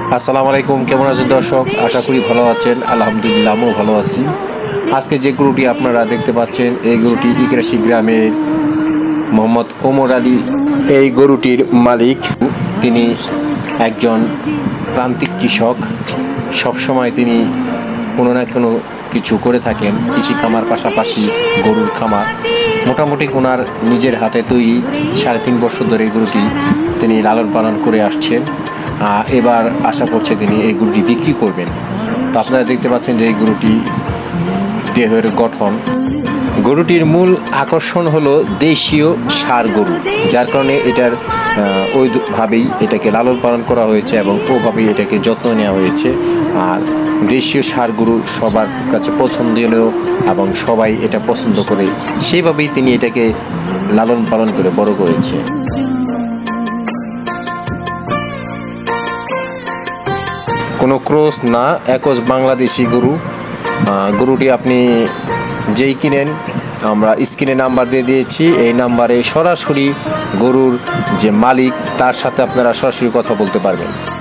আসসালামু আলাইকুম, কেমন আছেন দর্শক? আশা করি ভালো আছেন। আলহামদুলিল্লাহ, আমিও ভালো আছি। আজকে যে গরুটি আপনারা দেখতে পাচ্ছেন, এই গরুটি ইকরাশি গ্রামের মোহাম্মদ ওমর আলী এই গরুটির মালিক। তিনি একজন প্রান্তিক কৃষক। সবসময় তিনি কোনো না কোনো কিছু করে থাকেন, কৃষি খামার পাশাপাশি গরুর খামার। মোটামুটি ওনার নিজের হাতে তৈরি 3.5 বছর ধরে এই গরুটি তিনি লালন পালন করে আসছেন। এবার আশা করছে তিনি এই গরুটি বিক্রি করবেন। তো আপনারা দেখতে পাচ্ছেন যে এই গরুটি দেহের গঠন। গরুটির মূল আকর্ষণ হলো দেশীয় ষাঁড় গরু, যার কারণে এটার ওইভাবেই এটাকে লালন পালন করা হয়েছে এবং ওভাবেই এটাকে যত্ন নেওয়া হয়েছে। আর দেশীয় ষাঁড় গরু সবার কাছে পছন্দনীয় এবং সবাই এটা পছন্দ করে, সেইভাবেই তিনি এটাকে লালন পালন করে বড় করেছে। কোনো ক্রস না, একজ বাংলাদেশি গরু। গরুটি আপনি যেই কিনেন, আমরা স্ক্রিনে নাম্বার দিয়ে দিয়েছি, এই নাম্বারে সরাসরি গরুর যে মালিক তার সাথে আপনারা সরাসরি কথা বলতে পারবেন।